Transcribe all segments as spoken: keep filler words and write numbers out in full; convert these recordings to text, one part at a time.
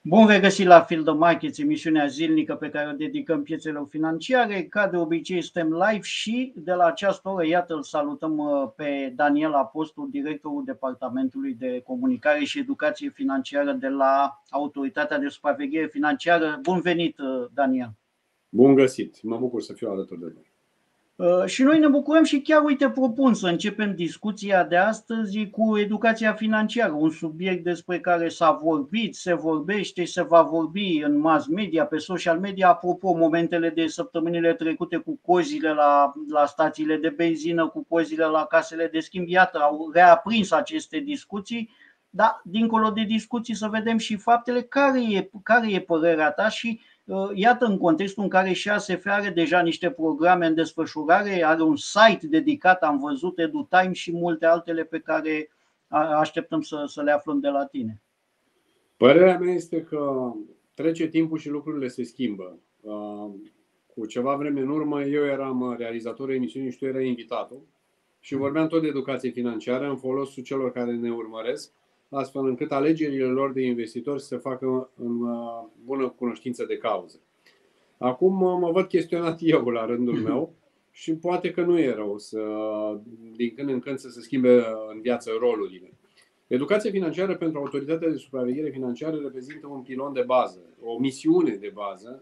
Bun regăsit la Field of Markets, emisiunea zilnică pe care o dedicăm piețelor financiare. Ca de obicei suntem live și de la această oră, iată, îl salutăm pe Daniel Apostol, directorul Departamentului de Comunicare și Educație Financiară de la Autoritatea de Supraveghere Financiară. Bun venit, Daniel! Bun găsit! Mă bucur să fiu alături de voi. Și noi ne bucurăm și chiar, uite, propun să începem discuția de astăzi cu educația financiară, un subiect despre care s-a vorbit, se vorbește și se va vorbi în mass media, pe social media. Apropo, momentele de săptămânile trecute cu cozile la, la stațiile de benzină, cu cozile la casele de schimb, iată, au reaprins aceste discuții, dar dincolo de discuții să vedem și faptele. Care e, care e părerea ta și iată, în contextul în care și A S F are deja niște programe în desfășurare, are un site dedicat, am văzut, EduTime și multe altele pe care așteptăm să, să le aflăm de la tine. Părerea mea este că trece timpul și lucrurile se schimbă. Cu ceva vreme în urmă, eu eram realizatorul emisiunii și tu erai invitatul și vorbeam tot de educație financiară în folosul celor care ne urmăresc, astfel încât alegerile lor de investitori să se facă în bună cunoștință de cauză. Acum mă văd chestionat eu la rândul meu și poate că nu e rău să, din când în când, să se schimbe în viață rolurile. Educația financiară pentru Autoritatea de Supraveghere Financiară reprezintă un pilon de bază, o misiune de bază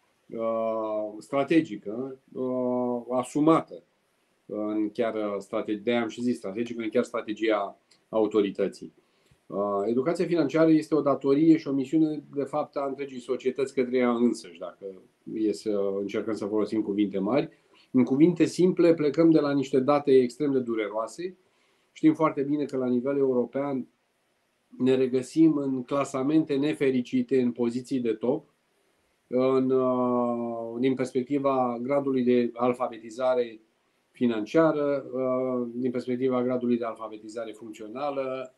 strategică, asumată în chiar strategie, de-aia am și zis strategică, în chiar strategia autorității. Educația financiară este o datorie și o misiune, de fapt, a întregii societăți către ea însăși, dacă e să încercăm să folosim cuvinte mari. În cuvinte simple, plecăm de la niște date extrem de dureroase. Știm foarte bine că la nivel european ne regăsim în clasamente nefericite, în poziții de top, în, din perspectiva gradului de alfabetizare financiară, din perspectiva gradului de alfabetizare funcțională.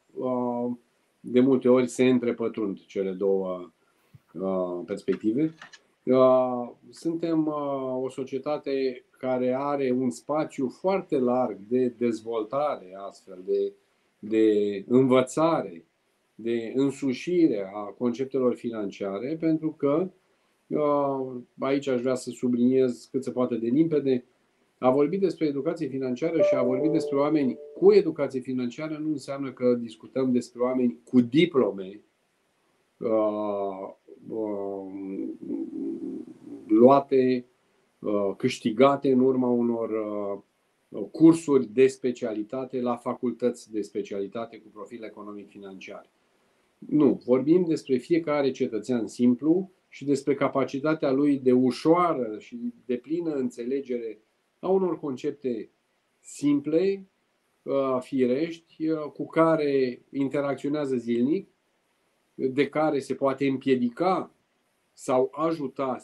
De multe ori se întrepătrund cele două perspective. Suntem o societate care are un spațiu foarte larg de dezvoltare, astfel de, de învățare, de însușire a conceptelor financiare, pentru că aici aș vrea să subliniez cât se poate de limpede. A vorbi despre educație financiară și a vorbi despre oameni cu educație financiară nu înseamnă că discutăm despre oameni cu diplome uh, uh, luate, uh, câștigate în urma unor uh, cursuri de specialitate la facultăți de specialitate cu profil economic financiar. Nu, vorbim despre fiecare cetățean simplu și despre capacitatea lui de ușoară și de plină înțelegere a unor concepte simple, firești, cu care interacționează zilnic, de care se poate împiedica sau ajuta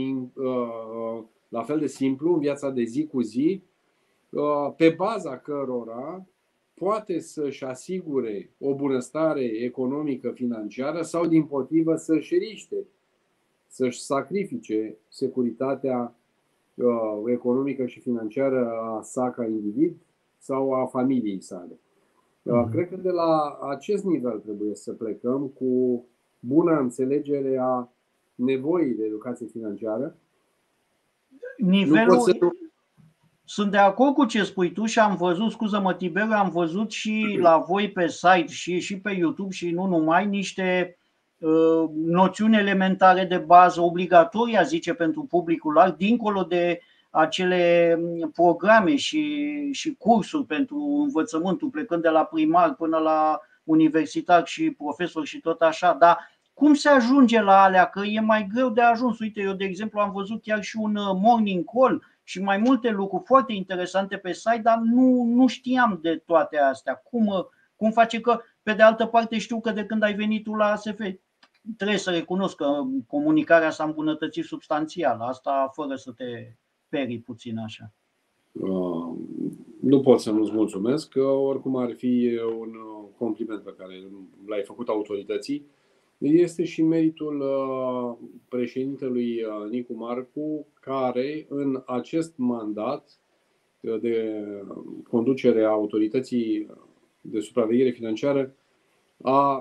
la fel de simplu în viața de zi cu zi, pe baza cărora poate să-și asigure o bunăstare economică, financiară sau, dimpotrivă, să-și riște, să-și sacrifice securitatea economică și financiară a sa ca individ sau a familiei sale. Mm-hmm. Cred că de la acest nivel trebuie să plecăm cu bună înțelegere a nevoii de educație financiară. Nivelul... Nu să... Sunt de acord cu ce spui tu și am văzut, scuză-mă Tiberiu, am văzut și la voi pe site și, și pe YouTube și nu numai niște uh, noțiuni elementare de bază obligatorii, a zice, pentru publicul larg, dincolo de acele programe și, și cursuri pentru învățământul, plecând de la primar până la universitar și profesor și tot așa, dar cum se ajunge la alea? Că e mai greu de ajuns. Uite, eu de exemplu am văzut chiar și un morning call și mai multe lucruri foarte interesante pe site, dar nu, nu știam de toate astea. Cum, cum face că, pe de altă parte, știu că de când ai venit tu la A S F, trebuie să recunosc că comunicarea s-a îmbunătățit substanțial. Asta fără să te perii puțin așa. Uh, nu pot să nu-ți mulțumesc, că oricum ar fi un compliment pe care l-ai făcut autorității. Este și meritul președintelui Nicu Marcu, care în acest mandat de conducere a Autorității de Supraveghere Financiară a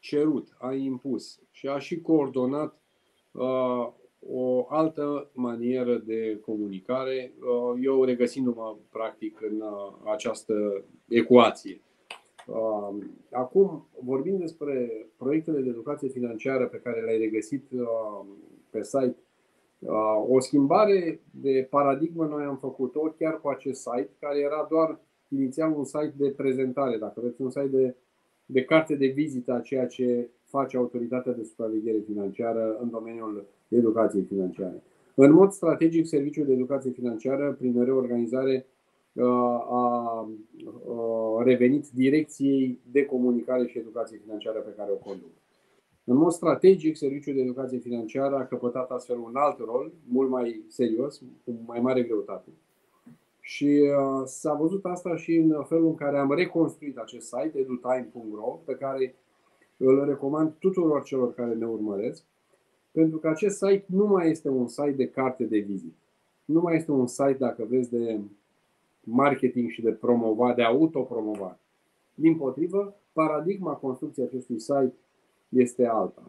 cerut, a impus și a și coordonat uh, o altă manieră de comunicare, uh, eu regăsindu-mă practic în uh, această ecuație. Uh, acum, vorbind despre proiectele de educație financiară pe care le-ai regăsit uh, pe site, uh, o schimbare de paradigmă noi am făcut-o chiar cu acest site, care era doar inițial un site de prezentare, dacă vreți, un site de, de carte de vizită a ceea ce face Autoritatea de Supraveghere Financiară în domeniul educației financiare. În mod strategic, Serviciul de Educație Financiară, prin reorganizare, a revenit direcției de comunicare și educație financiară pe care o conduc. În mod strategic, Serviciul de Educație Financiară a căpătat astfel un alt rol, mult mai serios, cu mai mare greutate. Și s-a văzut asta și în felul în care am reconstruit acest site, edutime punct ro, pe care îl recomand tuturor celor care ne urmăresc, pentru că acest site nu mai este un site de carte de vizită. Nu mai este un site, dacă vreți, de marketing și de promovare, de autopromovare. Dimpotrivă, paradigma construcției acestui site este alta.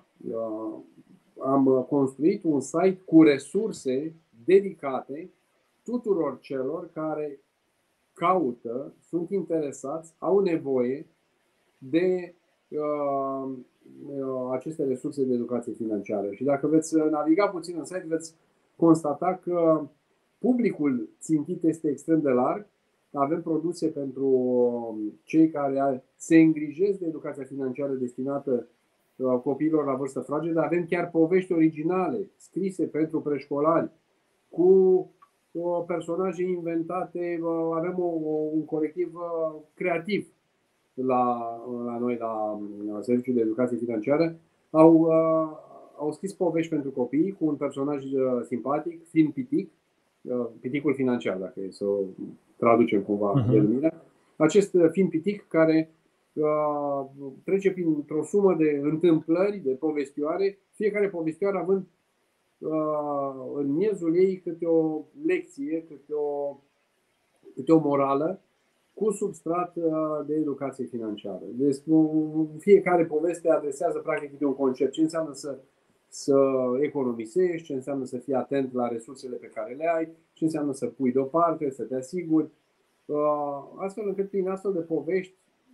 Am construit un site cu resurse dedicate tuturor celor care caută, sunt interesați, au nevoie de uh, aceste resurse de educație financiară. Și dacă veți naviga puțin în site, veți constata că publicul țintit este extrem de larg. Avem produse pentru cei care se îngrijesc de educația financiară destinată copiilor la vârstă fragedă. Avem chiar povești originale scrise pentru preșcolari cu personaje inventate. Avem un colectiv creativ la, la noi, la Serviciul de Educație Financiară. Au, au scris povești pentru copii cu un personaj simpatic, Fin Pitic, Piticul financiar, dacă e să o traducem cumva uh-huh. denumirea. Acest Fin Pitic care uh, trece printr-o sumă de întâmplări, de povestioare, fiecare povestioară având uh, în miezul ei câte o lecție, câte o, câte o morală, cu substrat uh, de educație financiară. Deci fiecare poveste adresează practic de un concept. Ce înseamnă să să economisești, ce înseamnă să fii atent la resursele pe care le ai, ce înseamnă să pui deoparte, să te asiguri, astfel încât prin astfel de povești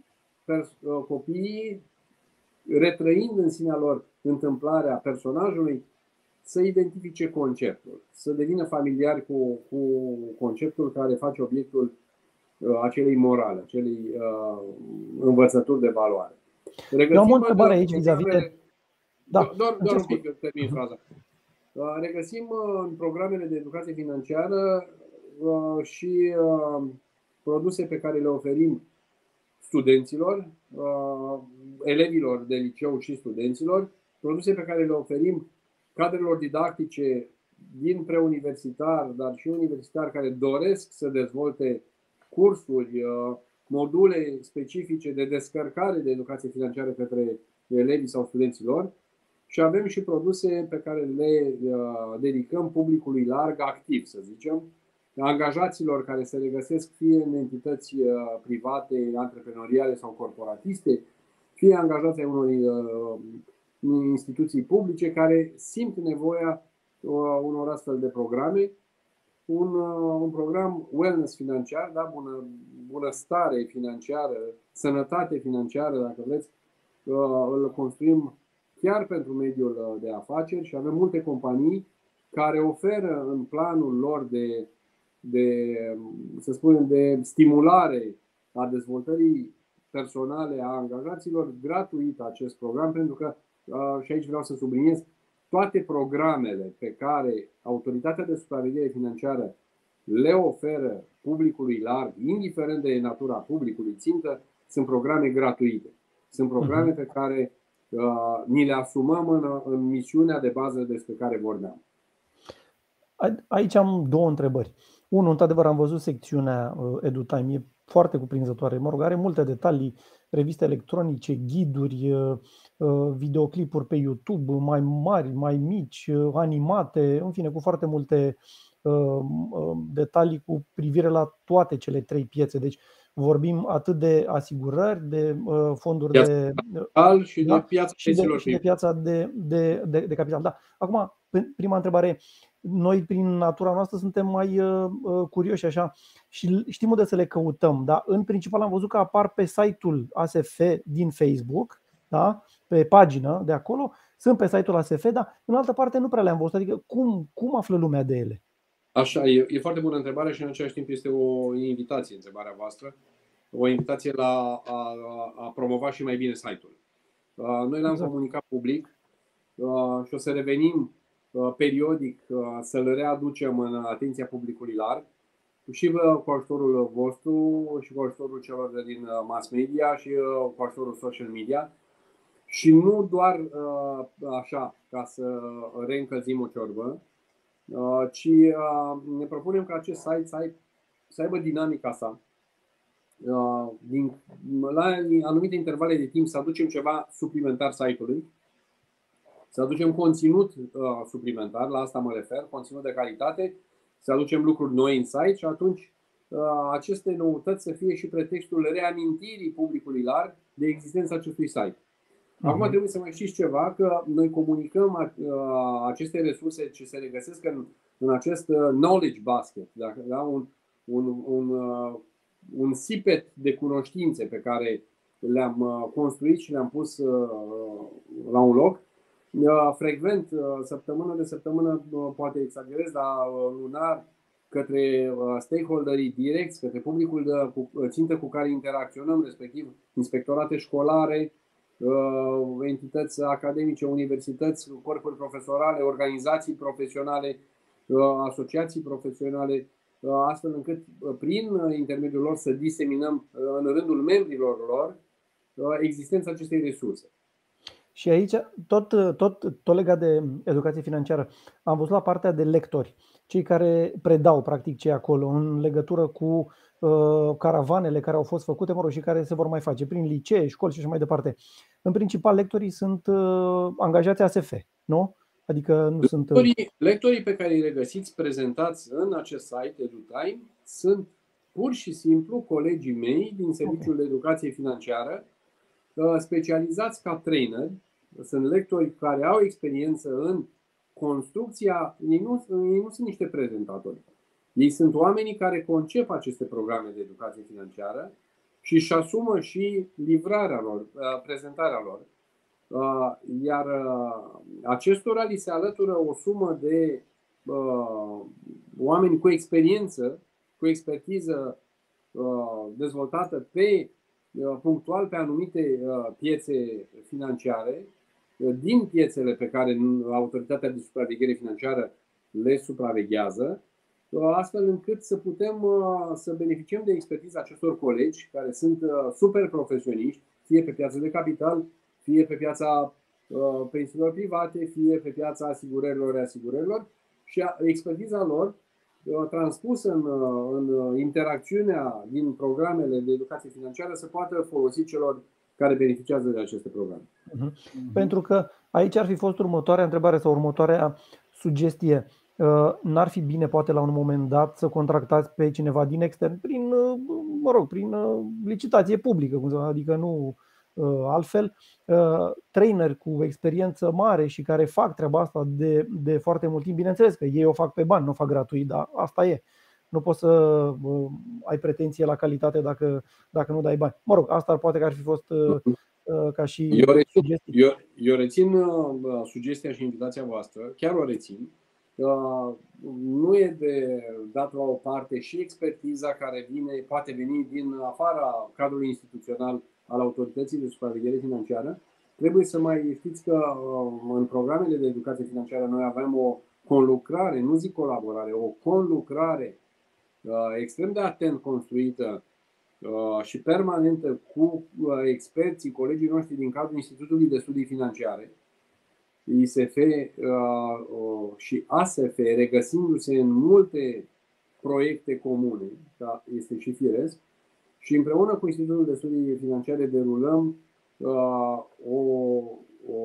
copiii, retrăind în sinea lor întâmplarea personajului, să identifice conceptul, să devină familiari cu, cu conceptul care face obiectul acelei morale, acelei uh, învățături de valoare. Eu am o întrebare aici vis-a-vis de... Da, doar, doar un pic, termin fraza. Regăsim în programele de educație financiară și produse pe care le oferim studenților, elevilor de liceu și studenților, produse pe care le oferim cadrelor didactice din preuniversitar, dar și universitar care doresc să dezvolte cursuri, module specifice de descărcare de educație financiară către elevii sau studenților. Și avem și produse pe care le dedicăm publicului larg, activ, să zicem, angajaților care se regăsesc fie în entități private, antreprenoriale sau corporatiste, fie angajați ai unor instituții publice care simt nevoia unor astfel de programe. Un, un program wellness financiar, da? Bună, bunăstare financiară, sănătate financiară, dacă vreți, îl construim chiar pentru mediul de afaceri și avem multe companii care oferă în planul lor de, de, să spunem, de stimulare a dezvoltării personale a angajaților gratuit acest program, pentru că, și aici vreau să subliniez, toate programele pe care Autoritatea de Supraveghere Financiară le oferă publicului larg, indiferent de natura publicului țintă, sunt programe gratuite. Sunt programe pe care uh, ni le asumăm în, în misiunea de bază despre care vorbeam. Aici am două întrebări. Unu, într-adevăr, am văzut secțiunea uh, EduTime, e foarte cuprinzătoare. Mă rog, are multe detalii, reviste electronice, ghiduri, uh, videoclipuri pe YouTube, mai mari, mai mici, uh, animate, în fine, cu foarte multe uh, uh, detalii cu privire la toate cele trei piețe. Deci, vorbim atât de asigurări, de fonduri piața de capital și da, de piața și de, și de piața de, de, de, de capital. Da. Acum, prima întrebare. Noi, prin natura noastră, suntem mai uh, curioși așa și știm unde să le căutăm. Da? În principal am văzut că apar pe site-ul A S F din Facebook, da? Pe pagină de acolo, sunt pe site-ul A S F, dar în altă parte nu prea le-am văzut. Adică cum, cum află lumea de ele? Așa, e, e foarte bună întrebare și în același timp este o invitație, întrebarea voastră, o invitație la a, a promova și mai bine site-ul. Noi l-am exact. comunicat public și o să revenim periodic să-l readucem în atenția publicului larg și cu ajutorul vostru și cu ajutorul celor din mass media și cu ajutorul social media. Și nu doar așa, ca să reîncălzim o ciorbă, ci ne propunem ca acest site să, ai, să aibă dinamica sa. Din, la anumite intervale de timp să aducem ceva suplimentar site-ului, să aducem conținut suplimentar, la asta mă refer, conținut de calitate, să aducem lucruri noi în site și atunci aceste noutăți să fie și pretextul reamintirii publicului larg de existența acestui site. Acum trebuie să mai știți ceva, că noi comunicăm aceste resurse ce se regăsesc în, în acest knowledge basket, da? un, un, un, un sipet de cunoștințe pe care le-am construit și le-am pus la un loc. Frecvent, săptămână de săptămână, poate exagerez, dar lunar, către stakeholderii direcți, către publicul de țintă cu care interacționăm, respectiv inspectorate școlare, entități academice, universități, corpuri profesorale, organizații profesionale, asociații profesionale, astfel încât prin intermediul lor să diseminăm în rândul membrilor lor existența acestei resurse. Și aici, tot, tot, tot legat de educație financiară, am văzut la partea de lectori, cei care predau practic ce acolo în legătură cu uh, caravanele care au fost făcute, mă rog, și care se vor mai face prin licee, școli și așa mai departe. În principal, lectorii sunt uh, angajați A S F, nu? Adică nu lectorii, sunt... Lectorii pe care îi regăsiți prezentați în acest site, EduTime, sunt pur și simplu colegii mei din Serviciul de Educație Financiară, specializați ca trainer. Sunt lectori care au experiență în construcția, ei nu, ei nu sunt niște prezentatori. Ei sunt oamenii care concep aceste programe de educație financiară și își asumă și livrarea lor, prezentarea lor. Iar acestora li se alătură o sumă de oameni cu experiență, cu expertiză dezvoltată pe punctual pe anumite piețe financiare, din piețele pe care Autoritatea de Supraveghere Financiară le supraveghează, astfel încât să putem să beneficiem de expertiza acestor colegi care sunt super profesioniști, fie pe piața de capital, fie pe piața pensiilor private, fie pe piața asigurărilor, reasigurărilor, și expertiza lor transpusă în, în interacțiunea din programele de educație financiară să poată folosi celor care beneficiază de aceste programe. Uh-huh. Uh-huh. Pentru că aici ar fi fost următoarea întrebare sau următoarea sugestie. N-ar fi bine, poate, la un moment dat să contractați pe cineva din extern prin, mă rog, prin licitație publică, adică nu altfel, traineri cu experiență mare și care fac treaba asta de, de foarte mult timp. Bineînțeles că ei o fac pe bani, nu o fac gratuit, dar asta e. Nu poți să ai pretenție la calitate dacă, dacă nu dai bani. Mă rog, asta poate că ar fi fost ca și eu rețin, sugestie. Eu, eu rețin sugestia și invitația voastră, chiar o rețin. Nu e de dat la o parte și expertiza care vine, poate veni din afara cadrului instituțional al Autorității de Supraveghere Financiară. Trebuie să mai știți că în programele de educație financiară noi avem o conlucrare, nu zic colaborare, o conlucrare extrem de atent construită și permanentă cu experții, colegii noștri din cadrul Institutului de Studii Financiare, I S F și A S F, regăsindu-se în multe proiecte comune, este și firesc, și împreună cu Institutul de Studii Financiare derulăm uh, o, o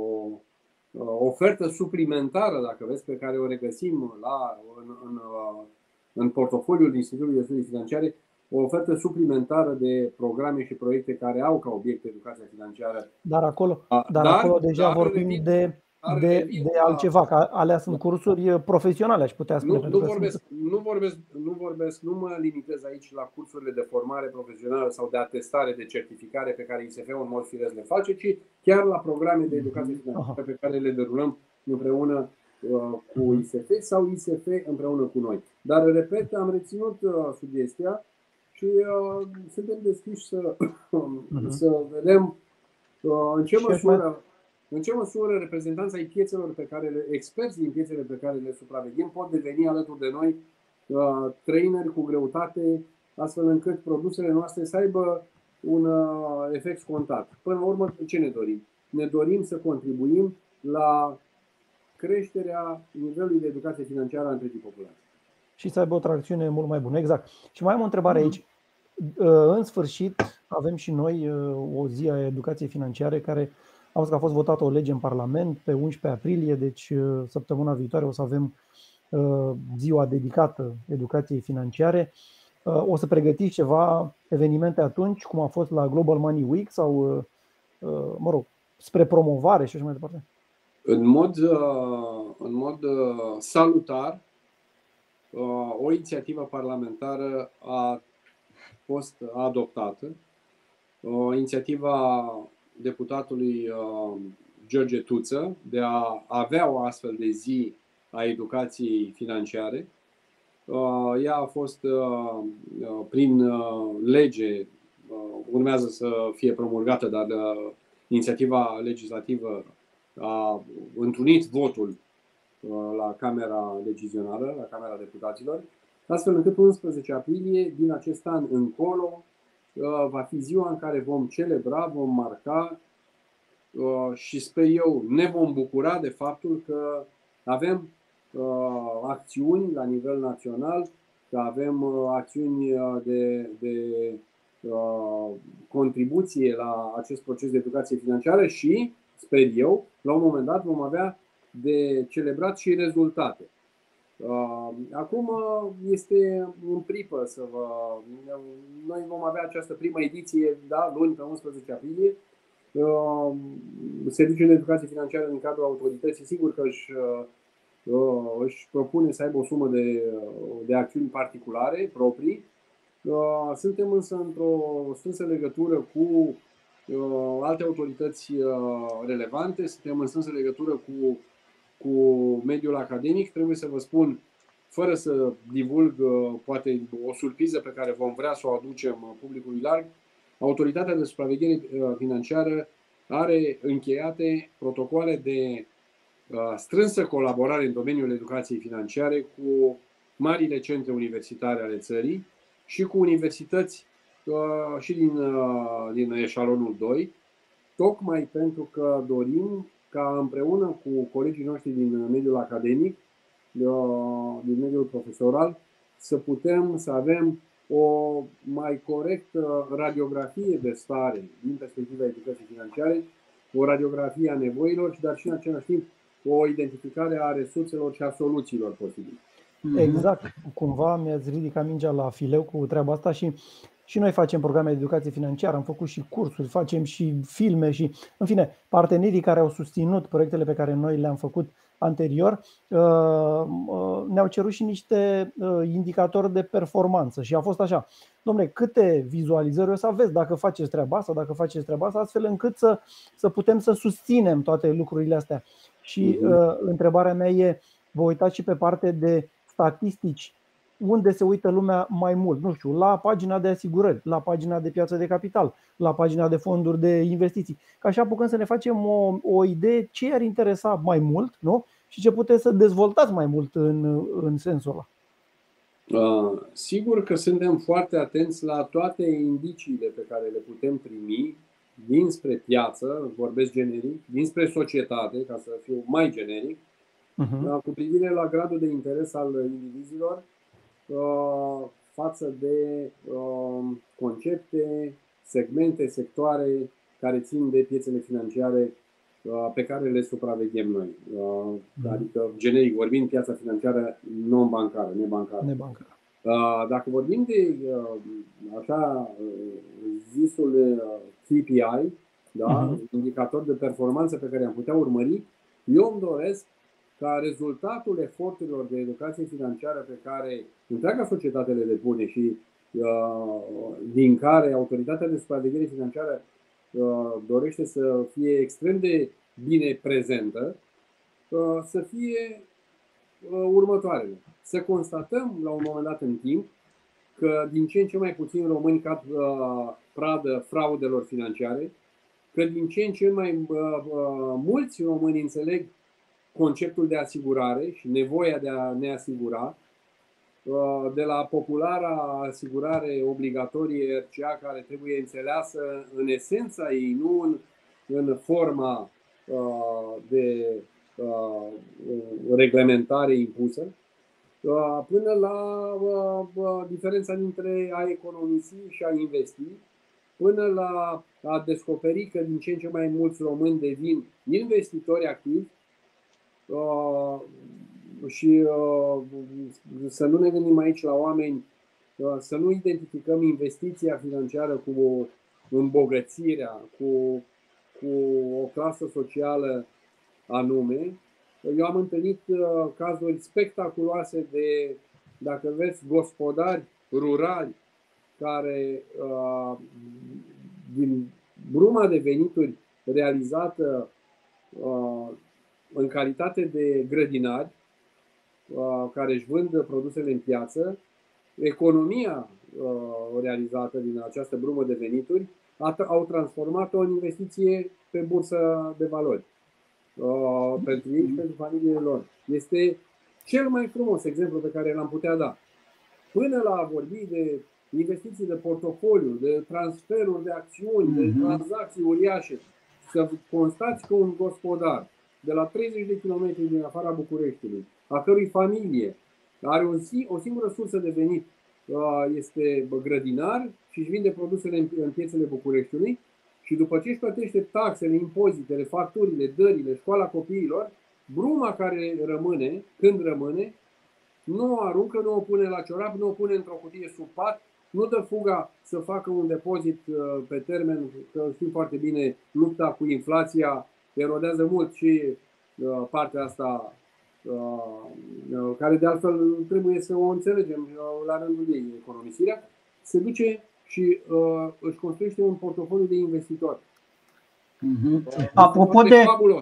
uh, ofertă suplimentară, dacă vreți, pe care o regăsim la, în, în, uh, în portofoliul Institutului de Studii Financiare, o ofertă suplimentară de programe și proiecte care au ca obiect educația financiară. Dar acolo, dar dar, acolo deja dar vorbim revin, de, dar de, revin de la, altceva, că alea sunt cursuri profesionale, aș putea spune. Nu, nu, că vorbesc, sunt... nu, vorbesc, nu vorbesc, nu mă limitez aici la cursurile de formare profesională sau de atestare, de certificare pe care I S F-ul în mod firesc le face, ci chiar la programe de educație financiară pe care le derulăm împreună uh, cu I S F sau I S F împreună cu noi. Dar, repet, am reținut uh, sugestia și uh, suntem deschiși să, uh-huh. să vedem uh, în ce măsură În ce măsură reprezentanții ai piețelor pe care le, experți din piețele pe care le supraveghem pot deveni alături de noi uh, traineri cu greutate, astfel încât produsele noastre să aibă un uh, efect scontat. Până la urmă, ce ne dorim? Ne dorim să contribuim la creșterea nivelului de educație financiară a întregii populații. Și să aibă o tracțiune mult mai bună. Exact. Și mai am o întrebare aici. În sfârșit, avem și noi o zi a educației financiare care am văzut că a fost votată o lege în Parlament pe unsprezece aprilie, deci săptămâna viitoare o să avem ziua dedicată educației financiare. O să pregătiți ceva evenimente atunci, cum a fost la Global Money Week sau, mă rog, spre promovare și așa mai departe? În mod, în mod salutar, o inițiativă parlamentară a fost adoptată, o inițiativa deputatului George Tuță de a avea o astfel de zi a educației financiare. Ea a fost prin lege, urmează să fie promulgată, dar inițiativa legislativă a întrunit votul la Camera Decizională, la Camera Deputaților, astfel încât unsprezece aprilie din acest an încolo va fi ziua în care vom celebra, vom marca și sper eu ne vom bucura de faptul că avem acțiuni la nivel național, că avem acțiuni de, de contribuție la acest proces de educație financiară și, sper eu, la un moment dat vom avea de celebrat și rezultate. Acum este în pripă să vă... Noi vom avea această primă ediție, da, luni pe unsprezece aprilie. Serviciul de educație financiară din cadrul autorității, sigur că își, își propune să aibă o sumă de, de acțiuni particulare, proprii. Suntem însă într-o strânsă legătură cu alte autorități relevante, suntem în strânsă legătură cu cu mediul academic. Trebuie să vă spun, fără să divulg poate o surpriză pe care vom vrea să o aducem publicului larg, Autoritatea de Supraveghere Financiară are încheiate protocoale de strânsă colaborare în domeniul educației financiare cu marile centre universitare ale țării și cu universități și din, din eșalonul doi, tocmai pentru că dorim ca împreună cu colegii noștri din mediul academic, din mediul profesoral, să putem să avem o mai corectă radiografie de stare din perspectiva educației financiare, o radiografie a nevoilor, dar și în același timp o identificare a resurselor și a soluțiilor posibile. Exact. Cumva mi-ați ridicat mingea la fileu cu treaba asta și și noi facem programe de educație financiară, am făcut și cursuri, facem și filme și, în fine, partenerii care au susținut proiectele pe care noi le-am făcut anterior ne-au cerut și niște indicatori de performanță și a fost așa: dom'le, câte vizualizări o să aveți dacă faceți treaba asta, dacă faceți treaba asta, astfel încât să, să putem să susținem toate lucrurile astea. Și uh-huh. întrebarea mea e, vă uitați și pe parte de statistici, unde se uită lumea mai mult? Nu știu, la pagina de asigurări, la pagina de piață de capital, la pagina de fonduri de investiții. Ca așa apucăm să ne facem o, o idee ce ar interesa mai mult, nu? Și ce puteți să dezvoltați mai mult în, în sensul ăla. Uh, sigur că suntem foarte atenți la toate indiciile pe care le putem primi dinspre piață, vorbesc generic, dinspre societate, ca să fiu mai generic, uh-huh. cu privire la gradul de interes al indivizilor față de concepte, segmente, sectoare care țin de piețele financiare pe care le supraveghem noi. Adică, generic vorbind, piața financiară non-bancară, nebancară. nebancară. Dacă vorbim de așa zisul K P I, da? Uh-huh. Indicator de performanță pe care am putea urmări, eu îmi doresc ca rezultatul eforturilor de educație financiară pe care întreaga societate le depune și uh, din care autoritatea de supraveghere financiară uh, dorește să fie extrem de bine prezentă, uh, să fie uh, următoarele. Să constatăm la un moment dat în timp că din ce în ce mai puțini români cad uh, pradă fraudelor financiare, că din ce în ce mai uh, uh, mulți români înțeleg conceptul de asigurare și nevoia de a ne asigura, uh, de la populara asigurare obligatorie R C A, care trebuie înțeleasă în esența ei, nu în, în forma uh, de uh, reglementare impusă, uh, până la uh, uh, diferența dintre a economisi și a investi, până la a descoperi că din ce în ce mai mulți români devin investitori activi uh, și uh, să nu ne gândim aici la oameni, uh, să nu identificăm investiția financiară cu îmbogățirea, cu, cu o clasă socială anume. Eu am întâlnit uh, cazuri spectaculoase de, dacă vreți, gospodari rurali care uh, din bruma de venituri realizată uh, în calitate de grădinari uh, care își vând produsele în piață, economia uh, realizată din această brumă de venituri au transformat-o în investiție pe bursă de valori uh, pentru ei și pentru familiile lor. Este cel mai frumos exemplu pe care l-am putea da. Până la a vorbi de investiții de portofoliu, de transferuri de acțiuni, de tranzacții uriașe, să constați că un gospodar de la treizeci de kilometri din afara Bucureștiului, a cărui familie are o, zi, o singură sursă de venit, este grădinar și își vinde produsele în piețele Bucureștiului, și după ce își plătește taxele, impozitele, facturile, dările, școala copiilor, bruma care rămâne, când rămâne, nu o aruncă, nu o pune la ciorap, nu o pune într-o cutie sub pat, nu dă fuga să facă un depozit pe termen, că știm foarte bine, lupta cu inflația erodează mult și partea asta, care de altfel trebuie să o înțelegem la rândul ei, economisirea, se duce și își construiește un portofoliu de investitori. Mm-hmm. Apropo de...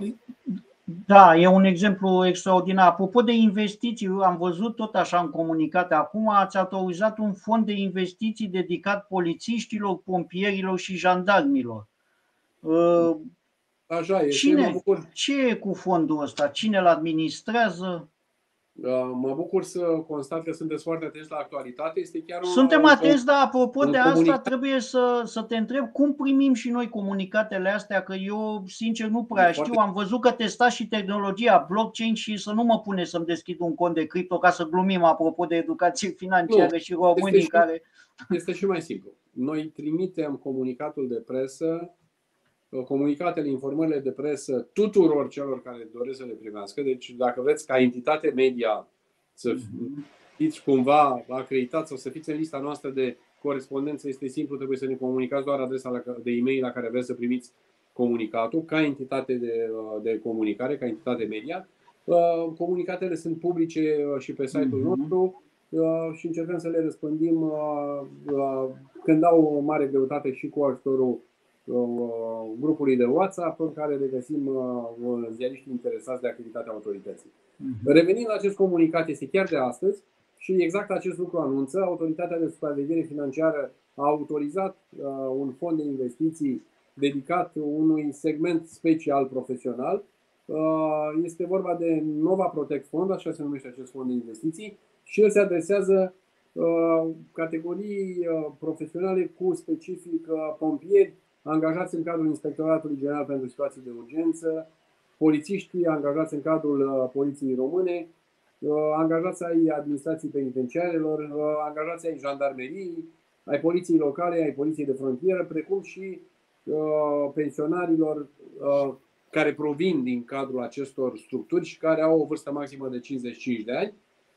Da, e un exemplu extraordinar. Apropo de investiții, am văzut tot așa în comunicate acum, ați autorizat un fond de investiții dedicat polițiștilor, pompierilor și jandarmilor. Așa e. Cine, ce e cu fondul ăsta? Cine îl administrează? Mă bucur să constat că sunteți foarte atenți la actualitate. Este chiar un, Suntem atenți, dar apropo de asta trebuie să, să te întreb cum primim și noi comunicatele astea, că eu sincer nu prea știu. Am văzut că testați și tehnologia blockchain și să nu mă pune să-mi deschid un cont de cripto, ca să glumim apropo de educație financiară nu, și românii este care... Și, este și mai simplu. Noi trimitem comunicatul de presă, comunicatele, informările de presă tuturor celor care doresc să le primească. Deci dacă vreți ca entitate media să fiți cumva acreditați sau să fiți în lista noastră de corespondență, este simplu, trebuie să ne comunicați doar adresa de e-mail la care vreți să primiți comunicatul, ca entitate de, de comunicare, ca entitate media. Comunicatele sunt publice și pe site-ul nostru și încercăm să le răspândim când au o mare greutate și cu ajutorul grupului de WhatsApp în care regăsim ziariști interesați de activitatea autorității. Uh-huh. Revenind la acest comunicat, este chiar de astăzi și exact acest lucru anunță. Autoritatea de supraveghere financiară a autorizat uh, un fond de investiții dedicat unui segment special profesional. Uh, este vorba de Nova Protect Fund, așa se numește acest fond de investiții, și el se adresează uh, categorii uh, profesionale cu specific uh, pompieri, angajați în cadrul Inspectoratului General pentru Situații de Urgență, polițiștii angajați în cadrul Poliției Române, angajați ai administrației penitenciarelor, angajați ai jandarmeriei, ai poliției locale, ai poliției de frontieră, precum și pensionarilor care provin din cadrul acestor structuri și care au o vârstă maximă de cincizeci și cinci de ani.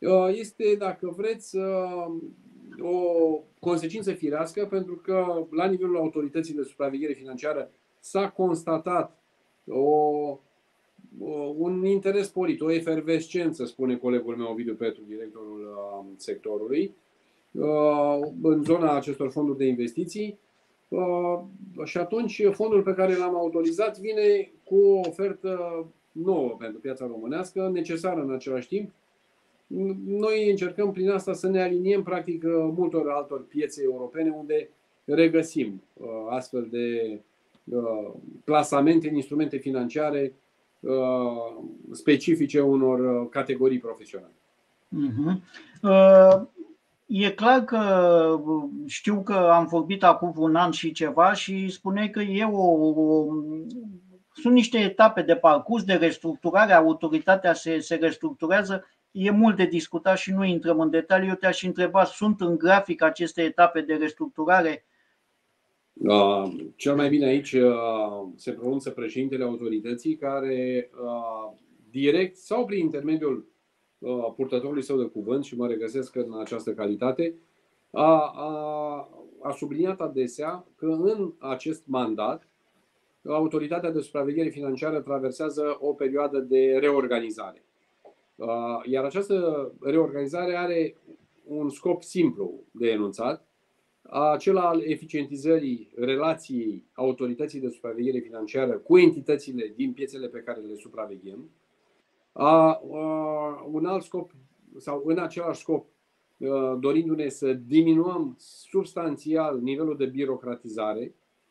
Este, dacă vreți, o consecință firească, pentru că la nivelul autorității de supraveghere financiară s-a constatat o, un interes politic, o efervescență, spune colegul meu Ovidiu Petru, directorul sectorului, în zona acestor fonduri de investiții. Și atunci fondul pe care l-am autorizat vine cu o ofertă nouă pentru piața românească, necesară în același timp. Noi încercăm prin asta să ne aliniem practic multor altor piețe europene unde regăsim astfel de plasamente în instrumente financiare specifice unor categorii profesionale. Uh-huh. Uh... E clar că știu că am vorbit acum un an și ceva și spuneai că e o, o, sunt niște etape de parcurs, de restructurare, autoritatea se, se restructurează, e mult de discutat și nu intrăm în detaliu. Eu te-aș întreba, sunt în grafic aceste etape de restructurare? Uh, cel mai bine aici uh, se pronunță președintele autorității care uh, direct sau prin intermediul purtătorului său de cuvânt, și mă regăsesc în această calitate, a, a, a subliniat adesea că în acest mandat autoritatea de supraveghere financiară traversează o perioadă de reorganizare. Iar această reorganizare are un scop simplu de enunțat, acela al eficientizării relației autorității de supraveghere financiară cu entitățile din piețele pe care le supraveghem. A, a, un alt scop, sau în același scop, dorindu-ne să diminuăm substanțial nivelul de birocratizare,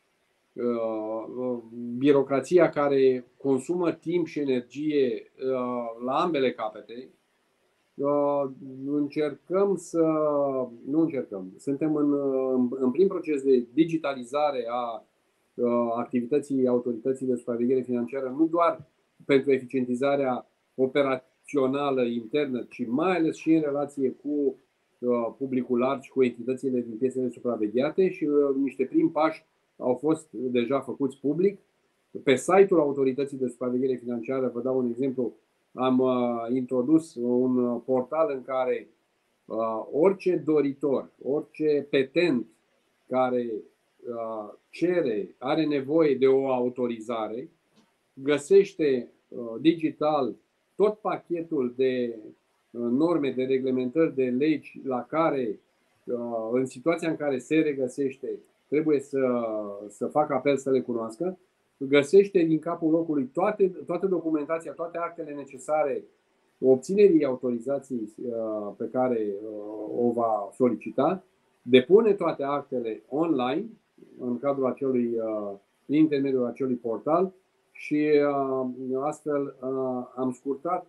birocrația care consumă timp și energie la ambele capete. Încercăm să, nu încercăm, suntem în, în plin proces de digitalizare a activității autorității de supraveghere financiară, nu doar pentru eficientizarea operațională internă, ci mai ales și în relație cu uh, publicul larg și cu entitățile din piețele supravegheate, și uh, niște primi pași au fost deja făcuți public. Pe site-ul autorității de supraveghere financiară, vă dau un exemplu, am uh, introdus un portal în care uh, orice doritor, orice petent care uh, cere, are nevoie de o autorizare, găsește uh, digital tot pachetul de norme, de reglementări, de legi la care, în situația în care se regăsește, trebuie să, să facă apel să le cunoască. Găsește din capul locului toate, toată documentația, toate actele necesare obținerii autorizației pe care o va solicita, depune toate actele online în cadrul acelui, în intermediul acelui portal. Și uh, astfel uh, am scurtat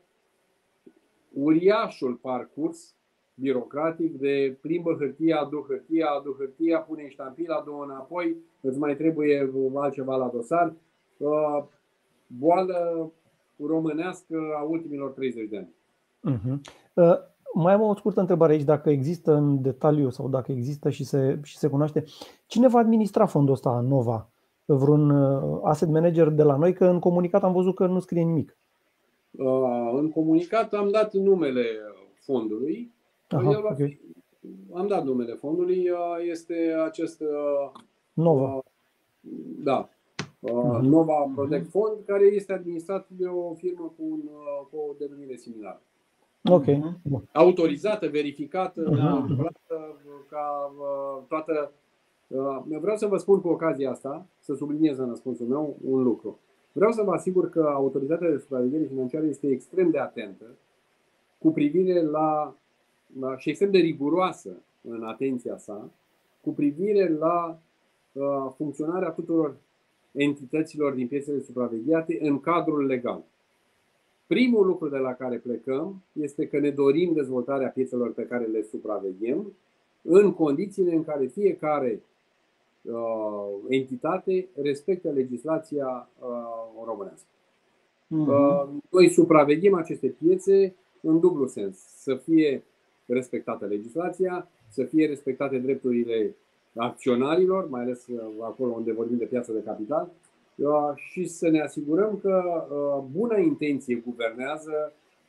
uriașul parcurs birocratic de plimbă hârtia, adu hârtia, adu hârtia, pune ștampila, adu înapoi, îți mai trebuie altceva la dosar. Uh, boală românească a ultimilor treizeci de ani. Uh-huh. Uh, mai am o scurtă întrebare aici, dacă există în detaliu sau dacă există și se, și se cunoaște. Cine va administra fondul ăsta, Nova? Vreun asset manager de la noi? Că în comunicat am văzut că nu scrie nimic. Uh, în comunicat am dat numele fondului. Aha, El va okay. fi, am dat numele fondului. Este acest Nova. Uh, da. Uh, uh-huh. Nova Protect Fund, care este administrat de o firmă cu, un, cu o denumire similară. Ok. Autorizată, verificată, uh-huh. ca toată. Vreau să vă spun cu ocazia asta, să subliniez în răspunsul meu un lucru. Vreau să vă asigur că autoritatea de supraveghere financiară este extrem de atentă cu privire la, la și extrem de riguroasă în atenția sa cu privire la uh, funcționarea tuturor entităților din piețele supravegheate în cadrul legal. Primul lucru de la care plecăm este că ne dorim dezvoltarea piețelor pe care le supraveghem în condițiile în care fiecare uh, entitate respectă legislația uh, românească. Uh-huh. Uh, noi supraveghem aceste piețe în dublu sens. Să fie respectată legislația, să fie respectate drepturile acționarilor, mai ales uh, acolo unde vorbim de piață de capital, uh, și să ne asigurăm că uh, buna intenție guvernează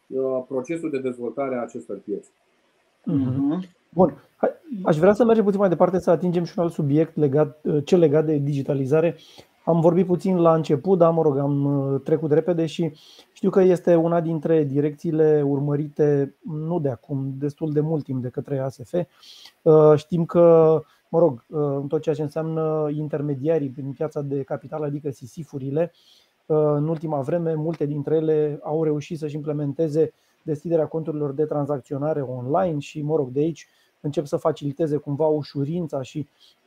procesul de dezvoltare a acestor piețe. Mm-hmm. Bun. Aș vrea să mergem puțin mai departe, să atingem și un alt subiect legat, cel legat de digitalizare. Am vorbit puțin la început, dar mă rog, am trecut repede și știu că este una dintre direcțiile urmărite nu de acum, destul de mult timp de către A S F. Știm că, mă rog, în tot ceea ce înseamnă intermediarii prin piața de capital, adică S I S F-urile, în ultima vreme multe dintre ele au reușit să-și implementeze deschiderea conturilor de tranzacționare online și, mă rog, de aici încep să faciliteze cumva ușurința și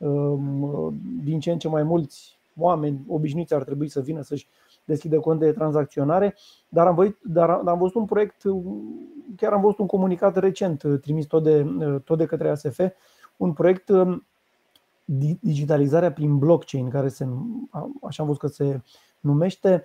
din ce în ce mai mulți oameni obișnuiți ar trebui să vină să-și deschidă cont de tranzacționare. Dar am văzut, dar am văzut un proiect, chiar am văzut un comunicat recent trimis tot de, tot de către A S F, un proiect digitalizarea prin blockchain, care se, așa am văzut că se numește,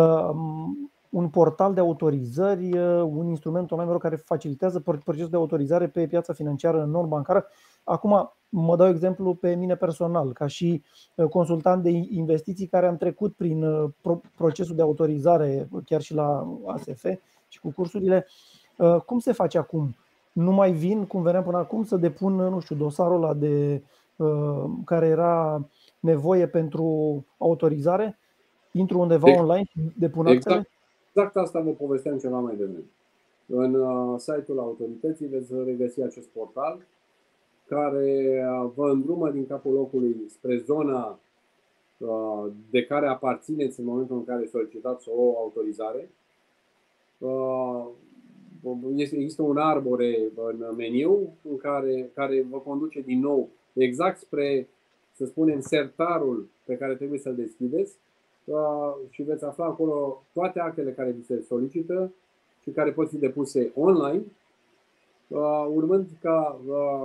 un portal de autorizări, un instrument online care facilitează procesul de autorizare pe piața financiară non-bancară. Acum mă dau exemplu pe mine personal, ca și consultant de investiții care am trecut prin procesul de autorizare chiar și la A S F și cu cursurile. Cum se face acum? Nu mai vin, cum veneam până acum, să depun, nu știu, dosarul ăla de care era nevoie pentru autorizare? Intru undeva exact. online și depun actele? Exact. Exact asta vă povesteam ceva mai devreme. În uh, site-ul autorității veți regăsi acest portal care vă îndrumă din capul locului spre zona uh, de care aparțineți în momentul în care solicitați o autorizare. Uh, există un arbore în meniu în care, care vă conduce din nou exact spre, să spunem, sertarul pe care trebuie să-l deschideți. Și veți afla acolo toate actele care vi se solicită și care pot fi depuse online, urmând ca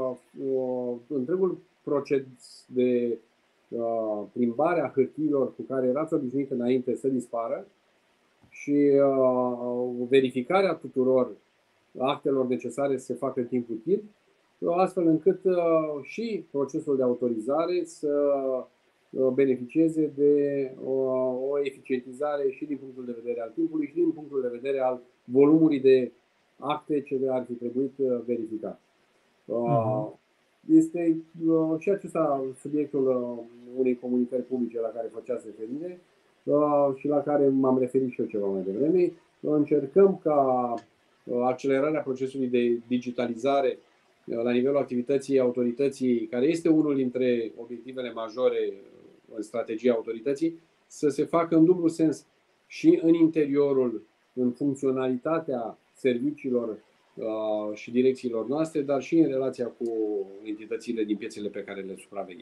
întregul proces de plimbare a hârtiilor cu care erați obișnuit înainte să dispară și verificarea tuturor actelor necesare să se facă în timp util, astfel încât și procesul de autorizare să beneficieze de o, o eficientizare și din punctul de vedere al timpului și din punctul de vedere al volumului de acte ce ar fi trebuit verificat. Uh-huh. Este și acesta subiectul unei comunicări publice la care făceați referire și la care m-am referit și eu ceva mai devreme. Încercăm ca accelerarea procesului de digitalizare la nivelul activității autorității, care este unul dintre obiectivele majore în strategia autorității, să se facă în dublu sens și în interiorul, în funcționalitatea serviciilor uh, și direcțiilor noastre, dar și în relația cu entitățile din piețele pe care le supraveghem.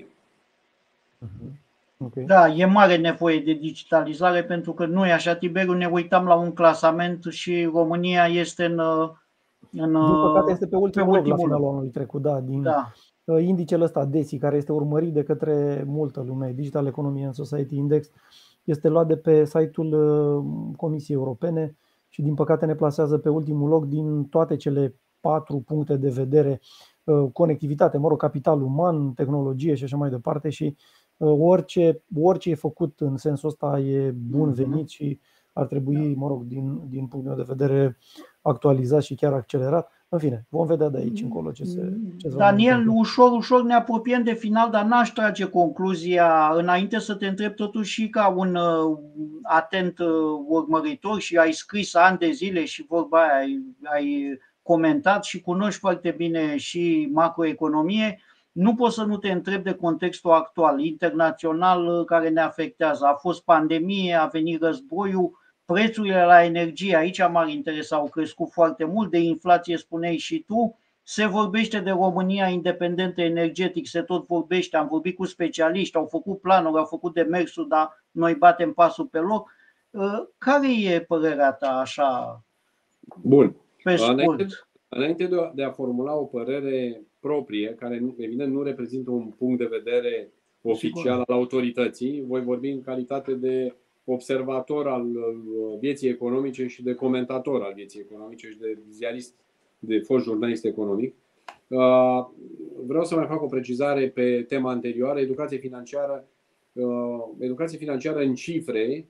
Okay. Da, e mare nevoie de digitalizare, pentru că noi, așa, Tiberiu, ne uitam la un clasament și România este în... în din păcate este pe ultimul, pe ultimul loc la finalul anului trecut, da, din da. Indicele ăsta D E S I, care este urmărit de către multă lume, Digital Economy and Society Index, este luat de pe site-ul Comisiei Europene și din păcate ne plasează pe ultimul loc din toate cele patru puncte de vedere: conectivitate, mă rog, capital uman, tehnologie și așa mai departe. Și orice, orice e făcut în sensul ăsta e bun venit și ar trebui, mă rog, din, din punctul meu de vedere, actualizat și chiar accelerat. În fine, vom vedea de aici încolo ce se, ce se Daniel, ușor, ușor ne apropiem de final, dar n-aș trage concluzia înainte să te întreb totuși și ca un uh, atent uh, urmăritor și ai scris ani de zile și vorba aia, ai, ai comentat și cunoști foarte bine și macroeconomie. Nu pot să nu te întreb de contextul actual, internațional, care ne afectează. A fost pandemie, a venit războiul, prețurile la energie, aici m-ar interesa, au crescut foarte mult, de inflație spuneai și tu. Se vorbește de România independentă energetic, se tot vorbește, am vorbit cu specialiști, au făcut planuri, au făcut demersuri, dar noi batem pasul pe loc. Care e părerea ta așa? Bun. Pe scurt. Înainte, înainte de a formula o părere proprie, care evident nu reprezintă un punct de vedere oficial al autorității, voi vorbi în calitate de observator al vieții economice și de comentator al vieții economice și de ziarist, de fost jurnalist economic. Vreau să mai fac o precizare pe tema anterioară, educație financiară. Educație financiară în cifre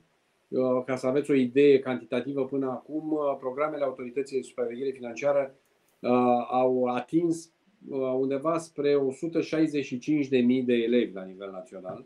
ca să aveți o idee cantitativă până acum, programele Autorității de Supraveghere Financiară au atins undeva spre o sută șaizeci și cinci de mii de elevi la nivel național,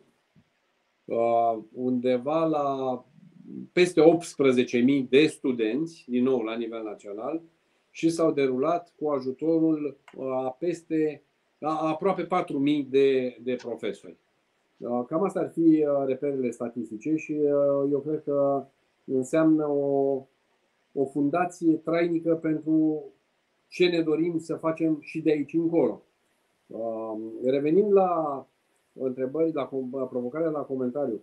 undeva la peste optsprezece mii de studenți, din nou la nivel național, și s-au derulat cu ajutorul a peste a aproape patru mii de, de profesori. Cam asta ar fi reperele statistice și eu cred că înseamnă o, o fundație trainică pentru ce ne dorim să facem și de aici încolo. Revenim la întrebări, la provocarea, la comentariu.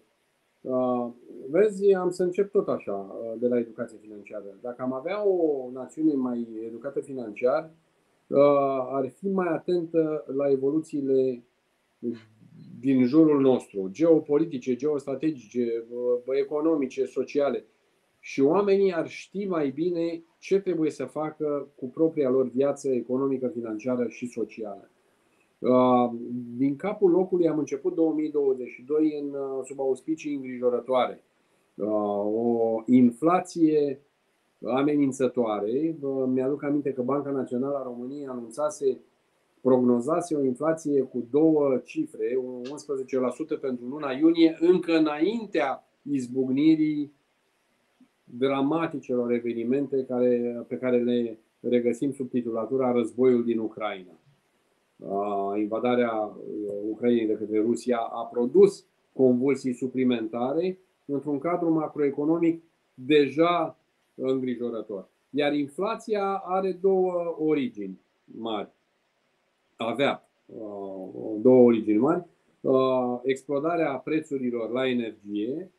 Vezi, am să încep tot așa, de la educație financiară. Dacă am avea o națiune mai educată financiar, ar fi mai atentă la evoluțiile din jurul nostru, geopolitice, geostrategice, economice, sociale. Și oamenii ar ști mai bine ce trebuie să facă cu propria lor viață economică, financiară și socială. Din capul locului am început două mii douăzeci și doi în, sub auspicii îngrijorătoare. O inflație amenințătoare. Mi-aduc aminte că Banca Națională a României anunțase, prognozase o inflație cu două cifre, unsprezece la sută pentru luna iunie, încă înaintea izbucnirii dramaticelor evenimente care, pe care le regăsim sub titulatura Războiul din Ucraina. Invadarea Ucrainei de către Rusia a produs convulsii suplimentare într-un cadru macroeconomic deja îngrijorător. Iar inflația are două origini mari. Avea două origini mari. Explodarea prețurilor la energie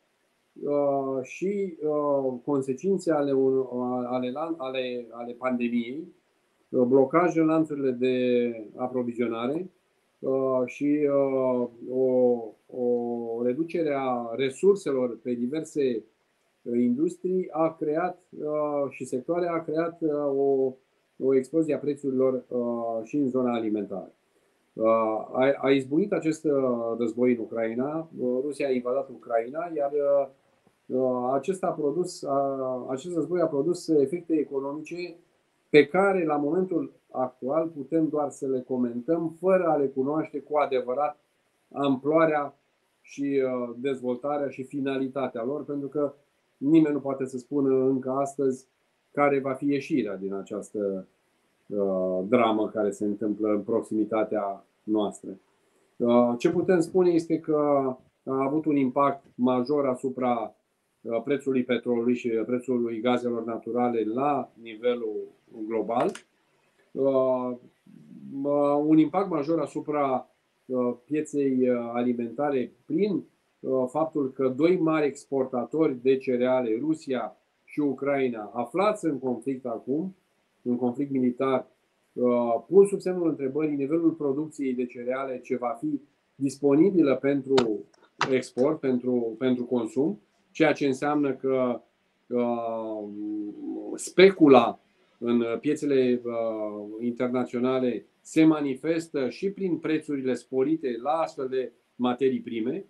și consecințe ale, ale, ale, ale pandemiei, blocaj în lanțurile de aprovizionare și o, o reducere a resurselor pe diverse industrii a creat și sectoare a creat o, o explozie a prețurilor și în zona alimentară. A, a izbucnit acest război în Ucraina, Rusia a invadat Ucraina, iar acesta a produs, acest război a produs efecte economice pe care la momentul actual putem doar să le comentăm fără a le cunoaște cu adevărat amploarea și dezvoltarea și finalitatea lor, pentru că nimeni nu poate să spună încă astăzi care va fi ieșirea din această uh, dramă care se întâmplă în proximitatea noastră. Uh, ce putem spune este că a avut un impact major asupra uh, prețului petrolului și prețului gazelor naturale la nivelul global. Uh, uh, un impact major asupra uh, pieței alimentare prin faptul că doi mari exportatori de cereale, Rusia și Ucraina, aflați în conflict acum, în conflict militar, pun sub semnul întrebării nivelul producției de cereale ce va fi disponibilă pentru export, pentru, pentru consum, ceea ce înseamnă că uh, specula în piețele uh, internaționale se manifestă și prin prețurile sporite la astfel de materii prime.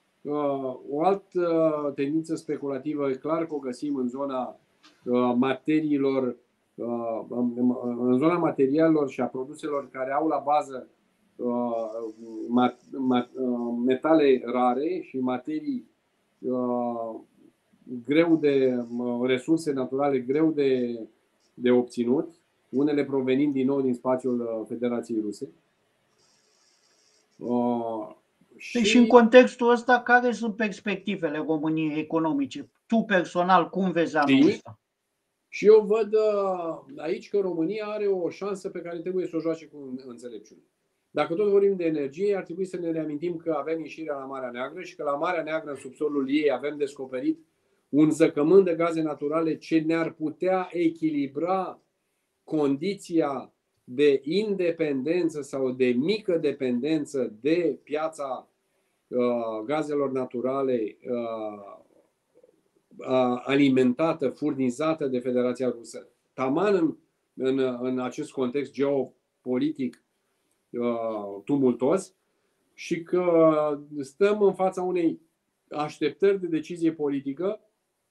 O altă tendință speculativă, clar că o găsim în zona materiilor, în zona materialelor și a produselor care au la bază metale rare și materii greu de, resurse naturale greu de, de obținut, unele provenind din nou din spațiul Federației Ruse. Și... și în contextul ăsta, care sunt perspectivele României economice? Tu personal, cum vezi anul ăsta? Și eu văd aici că România are o șansă pe care trebuie să o joace cu înțelepciune. Dacă tot vorbim de energie, ar trebui să ne reamintim că avem ieșirea la Marea Neagră și că la Marea Neagră, în subsolul ei, avem descoperit un zăcământ de gaze naturale ce ne-ar putea echilibra condiția de independență sau de mică dependență de piața uh, gazelor naturale uh, uh, alimentată, furnizată de Federația Rusă. Taman în, în, în acest context geopolitic uh, tumultos și că stăm în fața unei așteptări de decizie politică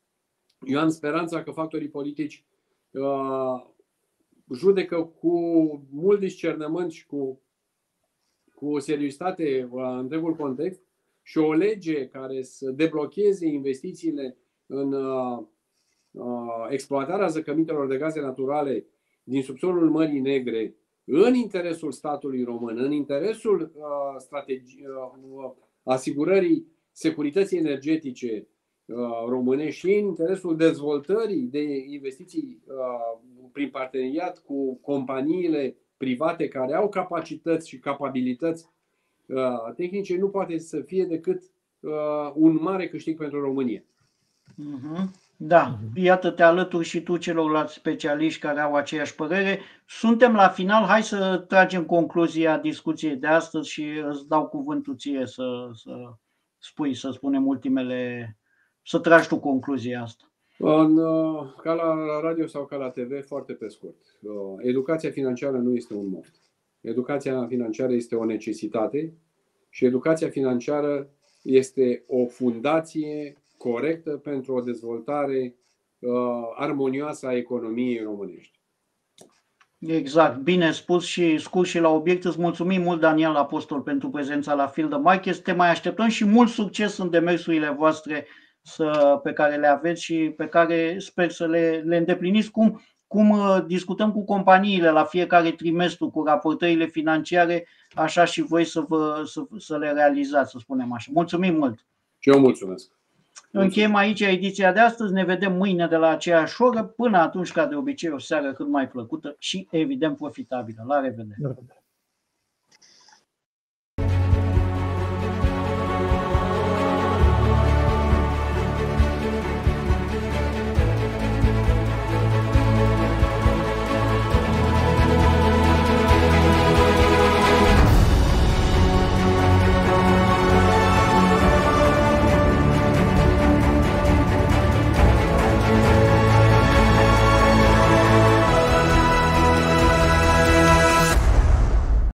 Eu am speranța că factorii politici uh, judecă cu mult discernământ și cu, cu seriozitate uh, întregul context și o lege care să deblocheze investițiile în uh, uh, exploatarea zăcămintelor de gaze naturale din subsolul Mării Negre în interesul statului român, în interesul uh, strategii, uh, asigurării securității energetice uh, românești și în interesul dezvoltării de investiții uh, prin parteneriat cu companiile private care au capacități și capabilități uh, tehnice, nu poate să fie decât uh, un mare câștig pentru România. Uh-huh. Da, iată, te alături și tu celorlalți specialiști care au aceeași părere. Suntem la final, hai să tragem concluzia discuției de astăzi și îți dau cuvântul ție să, să spui, să spunem ultimele, să tragi tu concluzia asta. În, ca la radio sau ca la T V, foarte pe scurt. Educația financiară nu este un moft. Educația financiară este o necesitate și educația financiară este o fundație corectă pentru o dezvoltare uh, armonioasă a economiei românești. Exact, bine spus și scurt și la obiect. Îți mulțumim mult, Daniel Apostol, pentru prezența la Field of Markets. Te mai așteptăm și mult succes în demersurile voastre să, pe care le aveți și pe care sper să le, le îndepliniți cum, cum discutăm cu companiile la fiecare trimestru cu raportările financiare, așa și voi să, vă, să, să le realizați, să spunem așa. Mulțumim mult! Și eu mulțumesc! Încheiem aici ediția de astăzi, ne vedem mâine de la aceeași oră. Până atunci, ca de obicei, o seară cât mai plăcută și evident profitabilă. La revedere!